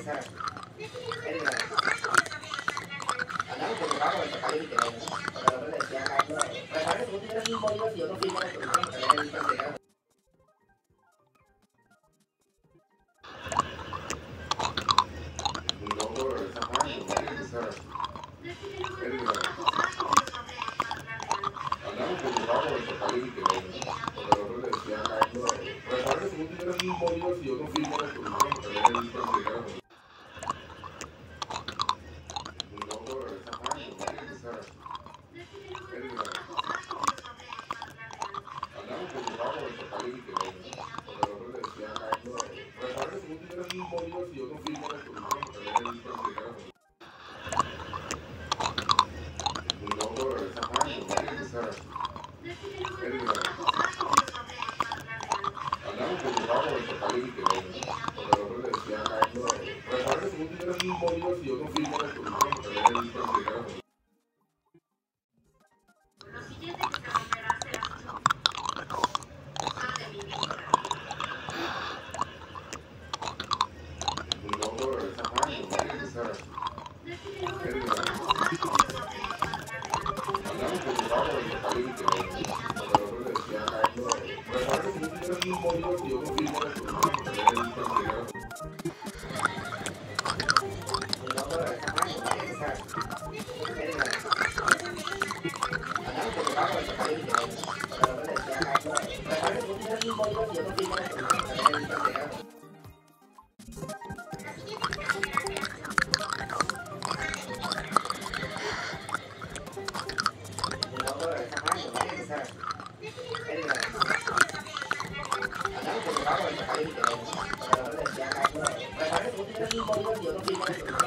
andamos preocupados por sacar el teléfono, porque nosotros le decía a Carlos, recuerda que tú tienes un bolígrafo y yo no firmo la solución, porque él es el candidato. Andamos preocupados por sacar el teléfono, porque nosotros le decía a Carlos, recuerda que tú tienes un bolígrafo y yo no firmo la solución, porque él es el candidato. Andamos preocupados por sacar el teléfono, porque nosotros le decía a Carlos, recuerda que tú tienes un bolígrafo y yo no firmo la solución, porque él es el candidato. No por esa mano, andamos preocupados por sacar el teléfono, porque nosotros le decía a Carlos, recuerda que tú tienes un bolígrafo y yo no firmo la solución, porque él es el candidato. No por esa mano, andamos preocupados por sacar el teléfono, porque nosotros le decía a Carlos, recuerda que tú tienes un bolígrafo y yo no firmo la solución, porque él es el candidato. No por esa mano, andamos preocupados por sacar el teléfono, porque nosotros le decía a Carlos, recuerda que tú tienes un bolígrafo y yo no firmo la solución, porque él es el candidato. No por esa mano, andamos preocupados por sacar el teléfono, porque nosotros le decía a Carlos, recuerda que tú tienes un bolígrafo y yo no firmo la solución.